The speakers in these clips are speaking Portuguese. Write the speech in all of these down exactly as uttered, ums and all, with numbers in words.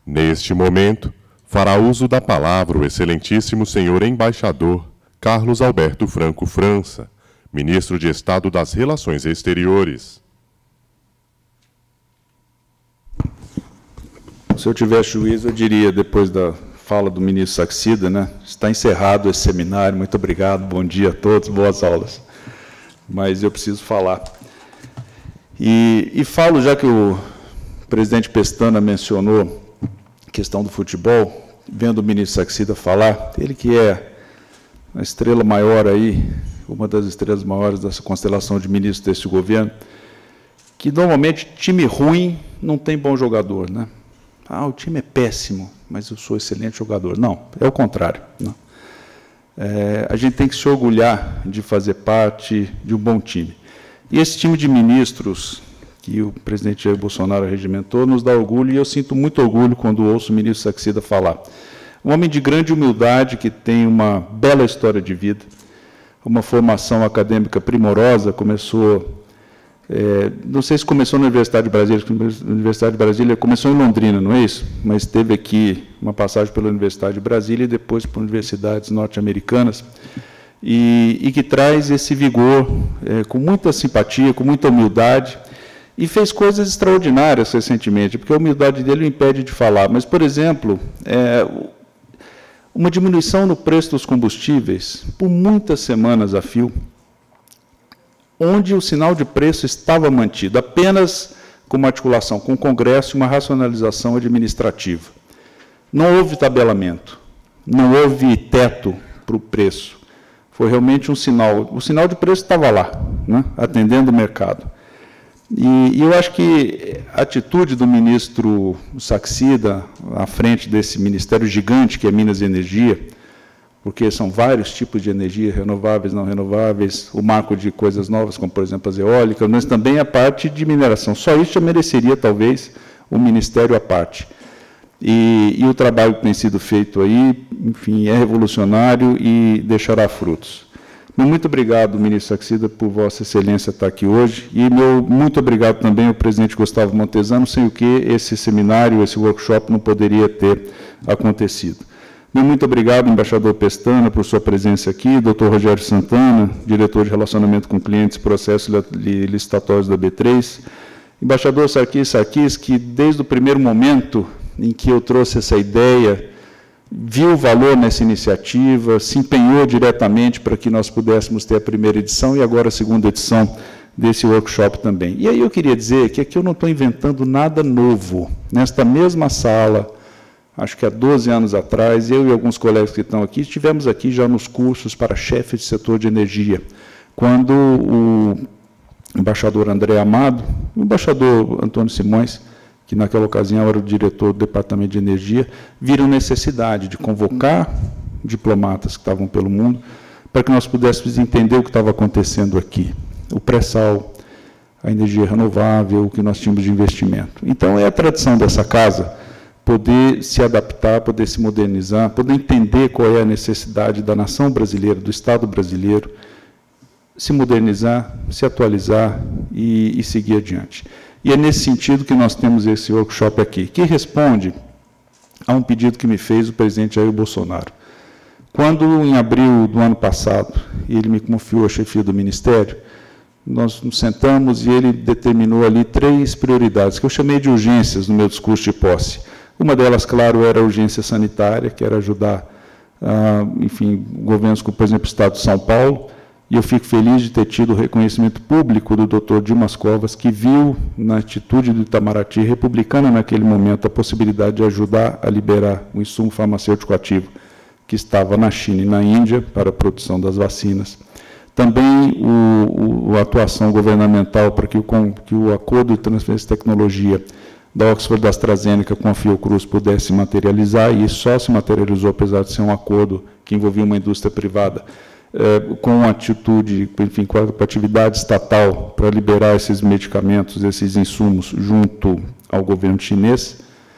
Neste momento, fará uso da palavra o excelentíssimo senhor embaixador Carlos Alberto Franco França, ministro de Estado das Relações Exteriores. Se eu tivesse juízo, eu diria, depois da fala do ministro Saxida, né, está encerrado esse seminário, muito obrigado, bom dia a todos, boas aulas. Mas eu preciso falar. E, e falo, já que o presidente Pestana mencionou a questão do futebol, vendo o ministro Saxida falar, ele que é a estrela maior aí, uma das estrelas maiores dessa constelação de ministros desse governo, que normalmente time ruim não tem bom jogador, né? Ah, o time é péssimo, mas eu sou excelente jogador. Não, é o contrário. Não. É, a gente tem que se orgulhar de fazer parte de um bom time. E esse time de ministros que o presidente Jair Bolsonaro regimentou nos dá orgulho, e eu sinto muito orgulho quando ouço o ministro Saxida falar. Um homem de grande humildade, que tem uma bela história de vida, uma formação acadêmica primorosa, começou... É, não sei se começou na Universidade de Brasília, a Universidade de Brasília começou em Londrina, não é isso? Mas teve aqui uma passagem pela Universidade de Brasília e depois por universidades norte-americanas, e, e que traz esse vigor, é, com muita simpatia, com muita humildade, e fez coisas extraordinárias recentemente, porque a humildade dele o impede de falar. Mas, por exemplo, é, uma diminuição no preço dos combustíveis por muitas semanas a fio, onde o sinal de preço estava mantido, apenas com uma articulação com o Congresso e uma racionalização administrativa. Não houve tabelamento, não houve teto para o preço. Foi realmente um sinal. O sinal de preço estava lá, né, atendendo o mercado. E, e eu acho que a atitude do ministro Saxida, à frente desse ministério gigante que é Minas e Energia, porque são vários tipos de energia, renováveis, não renováveis, o marco de coisas novas, como, por exemplo, as eólicas, mas também a parte de mineração. Só isso já mereceria, talvez, um ministério à parte. E, e o trabalho que tem sido feito aí, enfim, é revolucionário e deixará frutos. Muito obrigado, ministro Saxida, por Vossa Excelência estar aqui hoje, e meu muito obrigado também ao presidente Gustavo Montezano, sem o que esse seminário, esse workshop não poderia ter acontecido. Muito obrigado, embaixador Pestana, por sua presença aqui, doutor Rogério Santana, diretor de Relacionamento com Clientes e Processos Licitatórios da B três, embaixador Sarkis Sarkis, que desde o primeiro momento em que eu trouxe essa ideia, viu o valor nessa iniciativa, se empenhou diretamente para que nós pudéssemos ter a primeira edição e agora a segunda edição desse workshop também. E aí eu queria dizer que aqui eu não estou inventando nada novo. Nesta mesma sala, acho que há doze anos atrás, eu e alguns colegas que estão aqui, estivemos aqui já nos cursos para chefes de setor de energia, quando o embaixador André Amado, o embaixador Antônio Simões, que naquela ocasião era o diretor do Departamento de Energia, viram necessidade de convocar diplomatas que estavam pelo mundo, para que nós pudéssemos entender o que estava acontecendo aqui, o pré-sal, a energia renovável, o que nós tínhamos de investimento. Então, é a tradição dessa casa poder se adaptar, poder se modernizar, poder entender qual é a necessidade da nação brasileira, do Estado brasileiro, se modernizar, se atualizar e, e seguir adiante. E é nesse sentido que nós temos esse workshop aqui, que responde a um pedido que me fez o presidente Jair Bolsonaro. Quando, em abril do ano passado, ele me confiou a chefia do Ministério, nós nos sentamos e ele determinou ali três prioridades, que eu chamei de urgências no meu discurso de posse. Uma delas, claro, era a urgência sanitária, que era ajudar, ah, enfim, governos como, por exemplo, o Estado de São Paulo, e eu fico feliz de ter tido o reconhecimento público do doutor Dimas Covas, que viu na atitude do Itamaraty, republicana naquele momento, a possibilidade de ajudar a liberar o insumo farmacêutico ativo que estava na China e na Índia para a produção das vacinas. Também o, o, a atuação governamental para que o, que o acordo de transferência de tecnologia da Oxford da AstraZeneca com a Fiocruz pudesse materializar, e isso só se materializou, apesar de ser um acordo que envolvia uma indústria privada, eh, com atitude, enfim, com a atividade estatal para liberar esses medicamentos, esses insumos, junto ao governo chinês.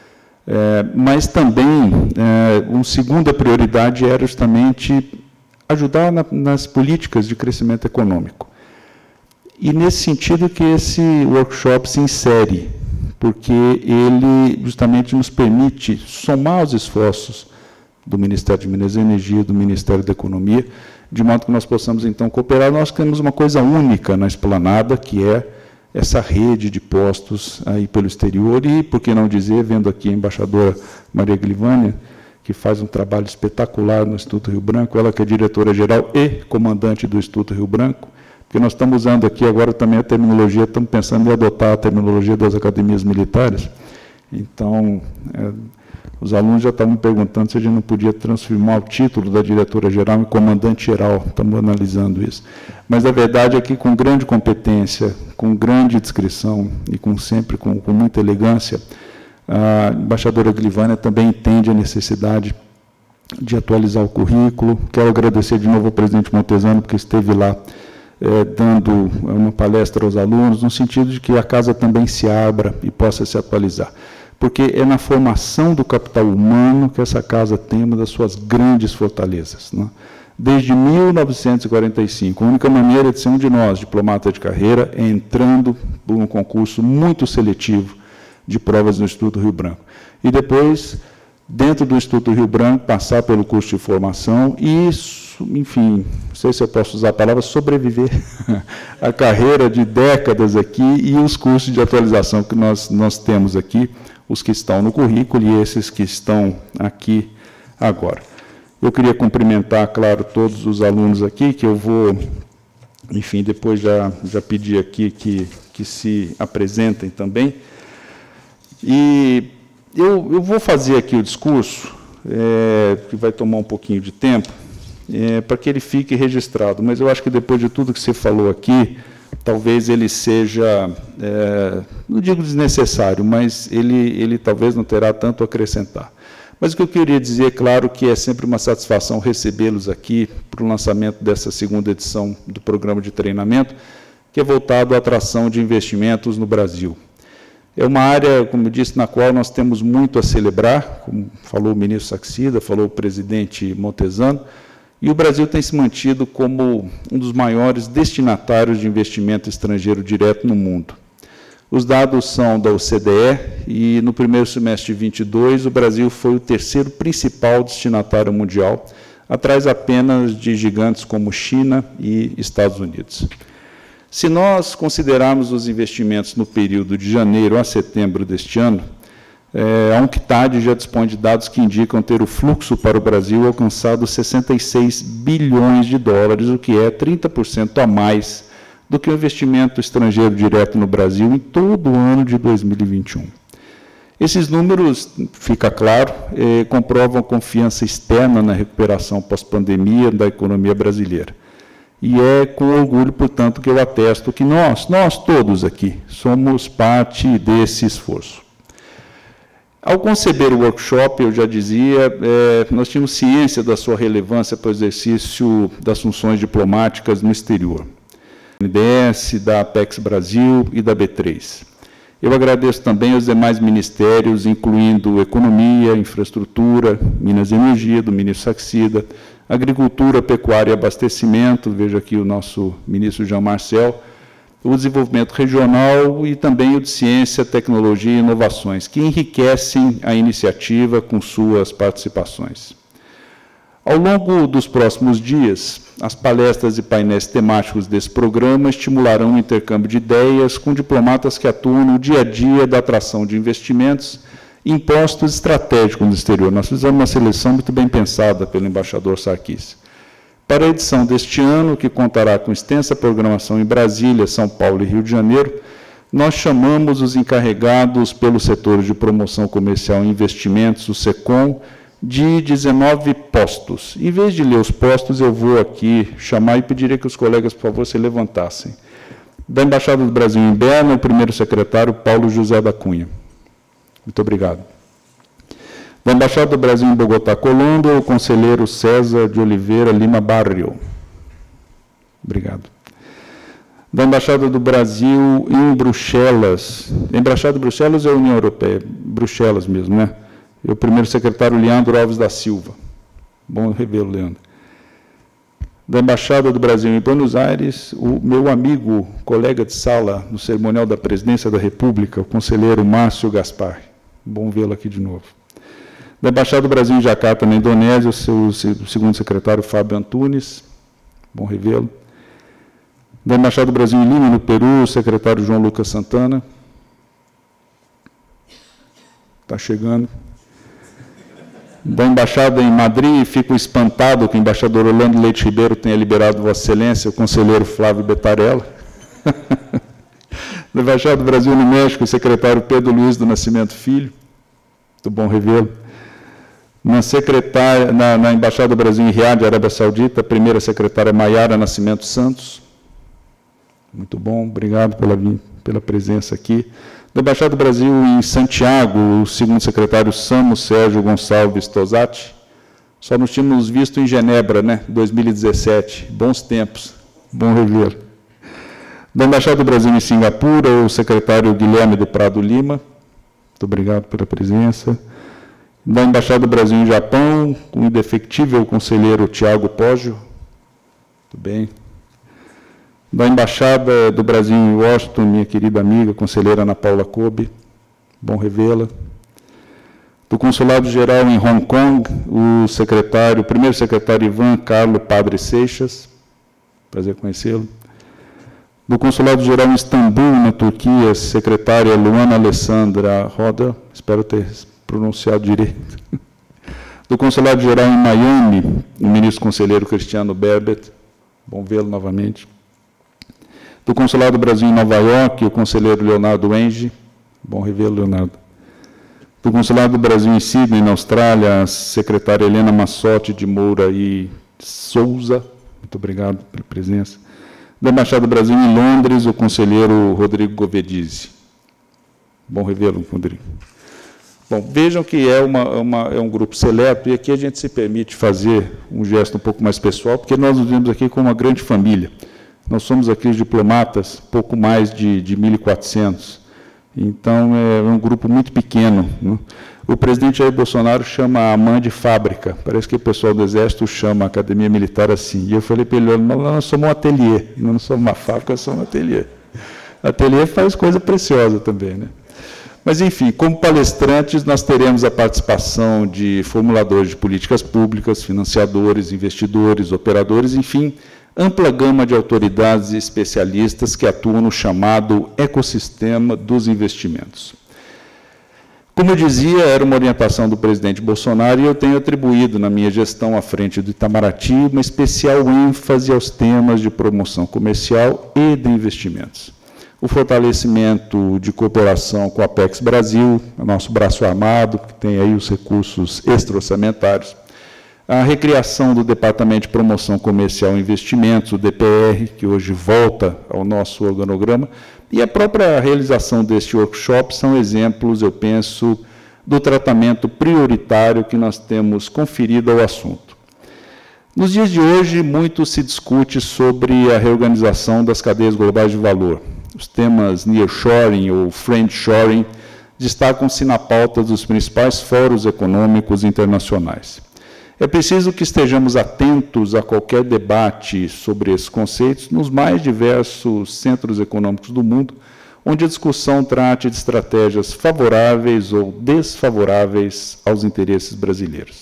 Eh, mas também, eh, uma segunda prioridade era justamente ajudar na, nas políticas de crescimento econômico. E nesse sentido que esse workshop se insere, porque ele justamente nos permite somar os esforços do Ministério de Minas e Energia, do Ministério da Economia, de modo que nós possamos, então, cooperar. Nós temos uma coisa única na Esplanada, que é essa rede de postos aí pelo exterior, e, por que não dizer, vendo aqui a embaixadora Maria Glivânia, que faz um trabalho espetacular no Instituto Rio Branco, ela que é diretora-geral e comandante do Instituto Rio Branco, porque nós estamos usando aqui agora também a terminologia, estamos pensando em adotar a terminologia das academias militares. Então, é, os alunos já estavam me perguntando se a gente não podia transformar o título da diretora-geral em comandante-geral, estamos analisando isso. Mas, a verdade é que, com grande competência, com grande discrição e com, sempre com, com muita elegância, a embaixadora Glivânia também entende a necessidade de atualizar o currículo. Quero agradecer de novo ao presidente Montesano, porque esteve lá é, dando uma palestra aos alunos, no sentido de que a casa também se abra e possa se atualizar. Porque é na formação do capital humano que essa casa tem uma das suas grandes fortalezas, né? Desde mil novecentos e quarenta e cinco, a única maneira de ser um de nós, diplomata de carreira, é entrando por um concurso muito seletivo de provas no Instituto Rio Branco. E depois, dentro do Instituto Rio Branco, passar pelo curso de formação e, enfim, não sei se eu posso usar a palavra, sobreviver a carreira de décadas aqui e os cursos de atualização que nós, nós temos aqui, os que estão no currículo e esses que estão aqui agora. Eu queria cumprimentar, claro, todos os alunos aqui, que eu vou, enfim, depois já, já pedir aqui que, que se apresentem também. E eu, eu vou fazer aqui o discurso, é, que vai tomar um pouquinho de tempo, é, para que ele fique registrado, mas eu acho que depois de tudo que você falou aqui, talvez ele seja, é, não digo desnecessário, mas ele, ele talvez não terá tanto a acrescentar. Mas o que eu queria dizer, é claro, que é sempre uma satisfação recebê-los aqui para o lançamento dessa segunda edição do programa de treinamento, que é voltado à atração de investimentos no Brasil. É uma área, como eu disse, na qual nós temos muito a celebrar, como falou o ministro Saxida, falou o presidente Montesano, e o Brasil tem se mantido como um dos maiores destinatários de investimento estrangeiro direto no mundo. Os dados são da O C D E, e no primeiro semestre de vinte e dois, o Brasil foi o terceiro principal destinatário mundial, atrás apenas de gigantes como China e Estados Unidos. Se nós considerarmos os investimentos no período de janeiro a setembro deste ano, é, a UNCTAD já dispõe de dados que indicam ter o fluxo para o Brasil alcançado sessenta e seis bilhões de dólares, o que é trinta por cento a mais do que o investimento estrangeiro direto no Brasil em todo o ano de dois mil e vinte e um. Esses números, fica claro, eh, comprovam a confiança externa na recuperação pós-pandemia da economia brasileira. E é com orgulho, portanto, que eu atesto que nós, nós todos aqui, somos parte desse esforço. Ao conceber o workshop, eu já dizia, é, nós tínhamos ciência da sua relevância para o exercício das funções diplomáticas no exterior, da N D S, da Apex Brasil e da B três. Eu agradeço também aos demais ministérios, incluindo Economia, Infraestrutura, Minas e Energia, do ministro Saxida, Agricultura, Pecuária e Abastecimento, veja aqui o nosso ministro Jean Marcel, o desenvolvimento regional e também o de Ciência, Tecnologia e Inovações, que enriquecem a iniciativa com suas participações. Ao longo dos próximos dias, as palestras e painéis temáticos desse programa estimularão o intercâmbio de ideias com diplomatas que atuam no dia a dia da atração de investimentos em postos estratégicos no exterior. Nós fizemos uma seleção muito bem pensada pelo embaixador Sarkis. Para a edição deste ano, que contará com extensa programação em Brasília, São Paulo e Rio de Janeiro, nós chamamos os encarregados pelo setor de promoção comercial e investimentos, o SECOM, de dezenove postos. Em vez de ler os postos, eu vou aqui chamar e pediria que os colegas, por favor, se levantassem. Da Embaixada do Brasil em Berna, o primeiro secretário, Paulo José da Cunha. Muito obrigado. Da Embaixada do Brasil em Bogotá, Colômbia, o conselheiro César de Oliveira Lima Barrio. Obrigado. Da Embaixada do Brasil em Bruxelas. A Embaixada de Bruxelas é a União Europeia, Bruxelas mesmo, né? E o primeiro secretário, Leandro Alves da Silva. Bom revê-lo, Leandro. Da Embaixada do Brasil em Buenos Aires, o meu amigo, colega de sala no cerimonial da Presidência da República, o conselheiro Márcio Gaspar. Bom vê-lo aqui de novo. Da Embaixada do Brasil em Jacarta, na Indonésia, o seu segundo secretário, Fábio Antunes. Bom revê-lo. Da Embaixada do Brasil em Lima, no Peru, o secretário João Lucas Santana. Está chegando. Da Embaixada em Madrid, fico espantado que o embaixador Orlando Leite Ribeiro tenha liberado Vossa Excelência, o conselheiro Flávio Betarella. Da Embaixada do Brasil no México, o secretário Pedro Luiz do Nascimento Filho. Muito bom revê-lo. Na, secretária, na, na Embaixada do Brasil em Riad, Arábia Saudita, a primeira secretária Maiara Nascimento Santos. Muito bom, obrigado pela, pela presença aqui. Da Embaixada do Brasil em Santiago, o segundo secretário Samo Sérgio Gonçalves Tosati. Só nos tínhamos visto em Genebra, né, dois mil e dezessete. Bons tempos, bom revê-lo. Da Embaixada do Brasil em Singapura, o secretário Guilherme do Prado Lima. Muito obrigado pela presença. Da Embaixada do Brasil em Japão, o indefectível conselheiro Tiago Poggio. Muito bem. Da Embaixada do Brasil em Washington, minha querida amiga, conselheira Ana Paula Kobe, bom revê-la. Do Consulado-Geral em Hong Kong, o secretário, o primeiro secretário Ivan Carlo Padre Seixas, prazer conhecê-lo. Do Consulado-Geral em Istambul, na Turquia, secretária Luana Alessandra Roda, espero ter pronunciado direito. Do Consulado-Geral em Miami, o ministro conselheiro Cristiano Berbet, bom vê-lo novamente. Do Consulado do Brasil em Nova York, o conselheiro Leonardo Enge. Bom revê-lo, Leonardo. Do Consulado do Brasil em Sydney, na Austrália, a secretária Helena Massotti de Moura e Souza. Muito obrigado pela presença. Da Embaixada do Brasil em Londres, o conselheiro Rodrigo Govedizzi. Bom revê-lo, Rodrigo. Bom, vejam que é, uma, uma, é um grupo seleto, e aqui a gente se permite fazer um gesto um pouco mais pessoal, porque nós nos vemos aqui como uma grande família. Nós somos aqui os diplomatas, pouco mais de, de mil e quatrocentos. Então, é um grupo muito pequeno, né? O presidente Jair Bolsonaro chama a mãe de fábrica. Parece que o pessoal do Exército chama a Academia Militar assim. E eu falei para ele, nós, nós somos um ateliê, nós não somos uma fábrica, nós somos um ateliê. Ateliê faz coisa preciosa também, né? Mas, enfim, como palestrantes, nós teremos a participação de formuladores de políticas públicas, financiadores, investidores, operadores, enfim, ampla gama de autoridades e especialistas que atuam no chamado ecossistema dos investimentos. Como eu dizia, era uma orientação do presidente Bolsonaro e eu tenho atribuído na minha gestão à frente do Itamaraty uma especial ênfase aos temas de promoção comercial e de investimentos. O fortalecimento de cooperação com a Apex Brasil, nosso braço armado, que tem aí os recursos extra-orçamentários, a recriação do Departamento de Promoção Comercial e Investimentos, o D P R, que hoje volta ao nosso organograma, e a própria realização deste workshop são exemplos, eu penso, do tratamento prioritário que nós temos conferido ao assunto. Nos dias de hoje, muito se discute sobre a reorganização das cadeias globais de valor. Os temas nearshoring ou friendshoring destacam-se na pauta dos principais fóruns econômicos internacionais. É preciso que estejamos atentos a qualquer debate sobre esses conceitos nos mais diversos centros econômicos do mundo, onde a discussão trate de estratégias favoráveis ou desfavoráveis aos interesses brasileiros.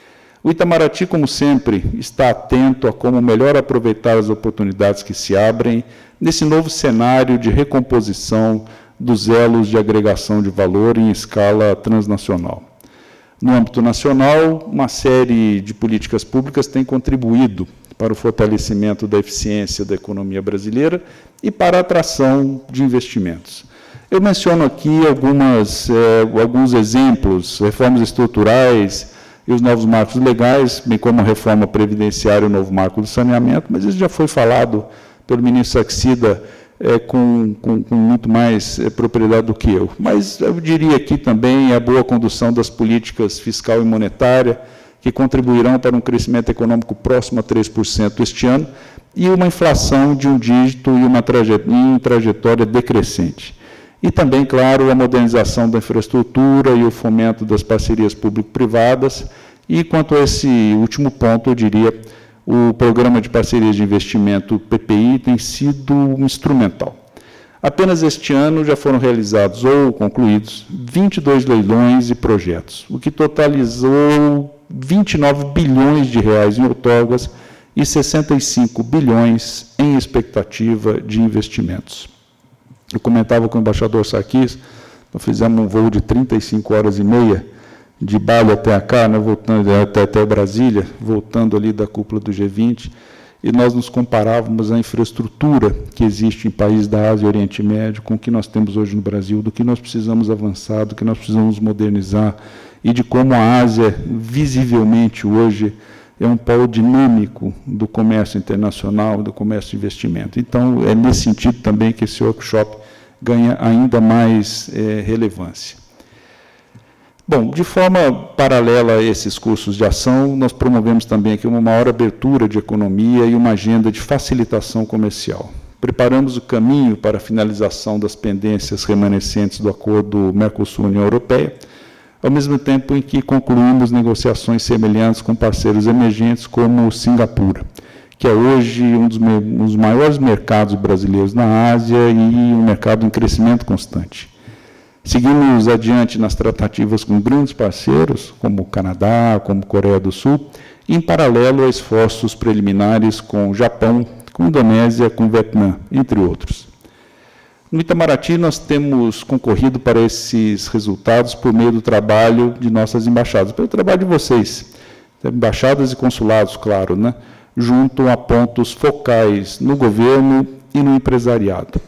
O Itamaraty, como sempre, está atento a como melhor aproveitar as oportunidades que se abrem nesse novo cenário de recomposição dos elos de agregação de valor em escala transnacional. No âmbito nacional, uma série de políticas públicas tem contribuído para o fortalecimento da eficiência da economia brasileira e para a atração de investimentos. Eu menciono aqui algumas, eh, alguns exemplos, reformas estruturais e os novos marcos legais, bem como a reforma previdenciária e o novo marco do saneamento, mas isso já foi falado pelo ministro Saxida É, com, com, com muito mais é, propriedade do que eu. Mas eu diria aqui também a boa condução das políticas fiscal e monetária, que contribuirão para um crescimento econômico próximo a três por cento este ano, e uma inflação de um dígito e uma trajetória, em trajetória decrescente. E também, claro, a modernização da infraestrutura e o fomento das parcerias público-privadas, e quanto a esse último ponto, eu diria, o Programa de Parcerias de Investimento, P P I, tem sido instrumental. Apenas este ano já foram realizados ou concluídos vinte e dois leilões e projetos, o que totalizou vinte e nove bilhões de reais em outorgas e sessenta e cinco bilhões em expectativa de investimentos. Eu comentava com o embaixador Sarkis, nós fizemos um voo de trinta e cinco horas e meia, de Bali até cá, né, voltando até, até Brasília, voltando ali da cúpula do G vinte, e nós nos comparávamos à infraestrutura que existe em países da Ásia e Oriente Médio com o que nós temos hoje no Brasil, do que nós precisamos avançar, do que nós precisamos modernizar, e de como a Ásia, visivelmente hoje, é um polo dinâmico do comércio internacional, do comércio de investimento. Então, é nesse sentido também que esse workshop ganha ainda mais é, relevância. Bom, de forma paralela a esses cursos de ação, nós promovemos também aqui uma maior abertura de economia e uma agenda de facilitação comercial. Preparamos o caminho para a finalização das pendências remanescentes do acordo Mercosul-União Europeia, ao mesmo tempo em que concluímos negociações semelhantes com parceiros emergentes como Singapura, que é hoje um dos, um dos maiores mercados brasileiros na Ásia e um mercado em crescimento constante. Seguimos adiante nas tratativas com grandes parceiros, como o Canadá, como a Coreia do Sul, em paralelo a esforços preliminares com o Japão, com a Indonésia, com o Vietnã, entre outros. No Itamaraty, nós temos concorrido para esses resultados por meio do trabalho de nossas embaixadas, pelo trabalho de vocês, embaixadas e consulados, claro, né, junto a pontos focais no governo e no empresariado.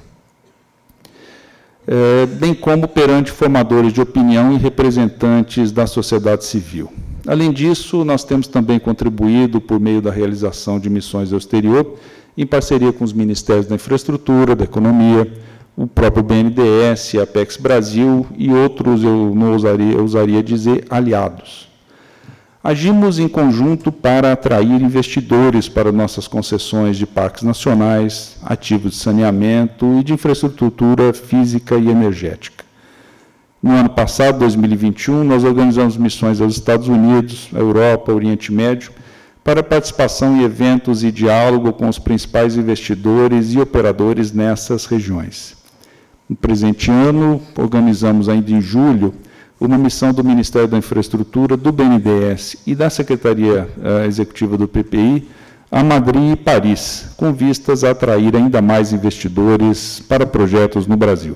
É, bem como perante formadores de opinião e representantes da sociedade civil. Além disso, nós temos também contribuído por meio da realização de missões ao exterior, em parceria com os Ministérios da Infraestrutura, da Economia, o próprio B N D E S, a Apex Brasil e outros, eu não ousaria, eu ousaria dizer, aliados. Agimos em conjunto para atrair investidores para nossas concessões de parques nacionais, ativos de saneamento e de infraestrutura física e energética. No ano passado, dois mil e vinte e um, nós organizamos missões aos Estados Unidos, à Europa, ao Oriente Médio, para participação em eventos e diálogo com os principais investidores e operadores nessas regiões. No presente ano, organizamos ainda em julho uma missão do Ministério da Infraestrutura, do B N D E S e da Secretaria uh, Executiva do P P I a Madrid e Paris, com vistas a atrair ainda mais investidores para projetos no Brasil.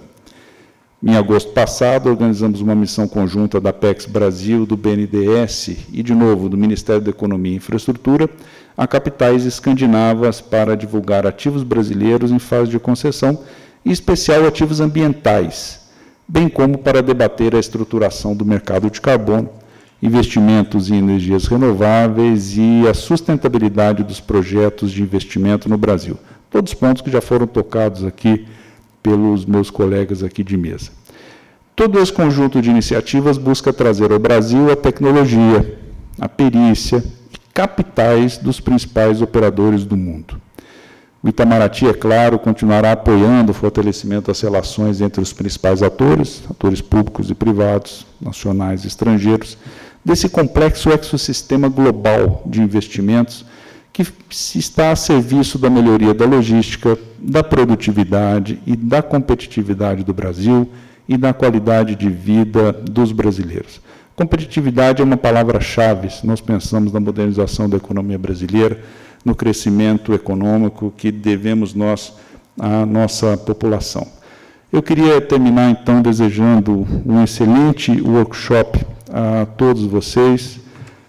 Em agosto passado, organizamos uma missão conjunta da Apex Brasil, do B N D E S e, de novo, do Ministério da Economia e Infraestrutura, a capitais escandinavas para divulgar ativos brasileiros em fase de concessão, em especial ativos ambientais, bem como para debater a estruturação do mercado de carbono, investimentos em energias renováveis e a sustentabilidade dos projetos de investimento no Brasil. Todos os pontos que já foram tocados aqui pelos meus colegas aqui de mesa. Todo esse conjunto de iniciativas busca trazer ao Brasil a tecnologia, a perícia e capitais dos principais operadores do mundo. O Itamaraty, é claro, continuará apoiando o fortalecimento das relações entre os principais atores, atores públicos e privados, nacionais e estrangeiros, desse complexo ecossistema global de investimentos que está a serviço da melhoria da logística, da produtividade e da competitividade do Brasil e da qualidade de vida dos brasileiros. Competitividade é uma palavra-chave se nós pensamos na modernização da economia brasileira, no crescimento econômico que devemos nós à nossa população. Eu queria terminar, então, desejando um excelente workshop a todos vocês.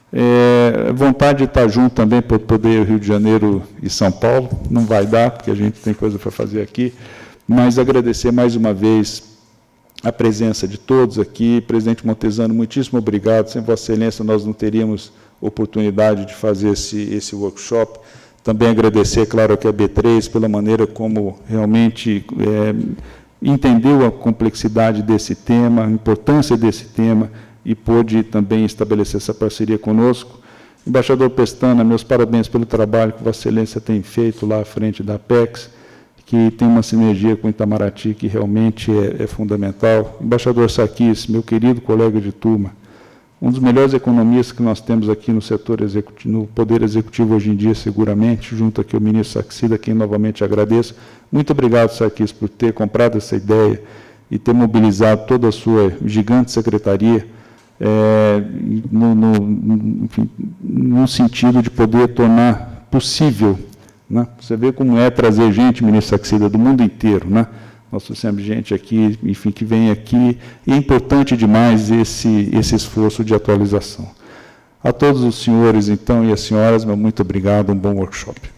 É, vontade de estar junto também para poder Rio de Janeiro e São Paulo. Não vai dar, porque a gente tem coisa para fazer aqui, mas agradecer mais uma vez a presença de todos aqui. Presidente Montezano, muitíssimo obrigado. Sem Vossa Excelência, nós não teríamos oportunidade de fazer esse, esse workshop. Também agradecer, claro, aqui a B três pela maneira como realmente é, entendeu a complexidade desse tema, a importância desse tema, e pôde também estabelecer essa parceria conosco. Embaixador Pestana, meus parabéns pelo trabalho que Vossa Excelência tem feito lá à frente da Apex, que tem uma sinergia com o Itamaraty que realmente é, é fundamental. Embaixador Sarkis, meu querido colega de turma, um dos melhores economistas que nós temos aqui no setor executivo, no Poder Executivo hoje em dia, seguramente, junto aqui ao ministro Saxida, a quem novamente agradeço. Muito obrigado, Sarkis, por ter comprado essa ideia e ter mobilizado toda a sua gigante secretaria é, no, no, enfim, no sentido de poder tornar possível, né? Você vê como é trazer gente, ministro Saxida, do mundo inteiro, né? Nós trouxemos gente aqui, enfim, que vem aqui, e é importante demais esse, esse esforço de atualização. A todos os senhores, então, e as senhoras, meu muito obrigado, um bom workshop.